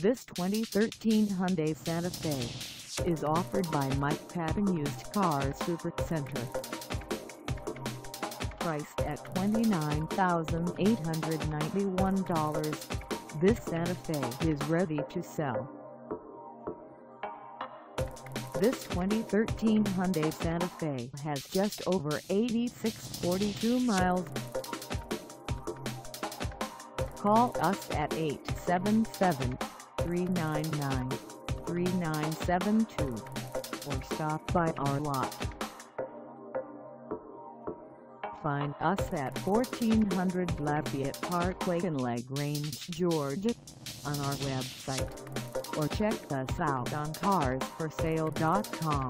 This 2013 Hyundai Santa Fe is offered by Mike Patton Used Cars Supercenter. Priced at $29,891, this Santa Fe is ready to sell. This 2013 Hyundai Santa Fe has just over 8642 miles. Call us at 877-399-3972 or stop by our lot. Find us at 1400 Lafayette Pkwy in LaGrange, Georgia, on our website, or check us out on carsforsale.com.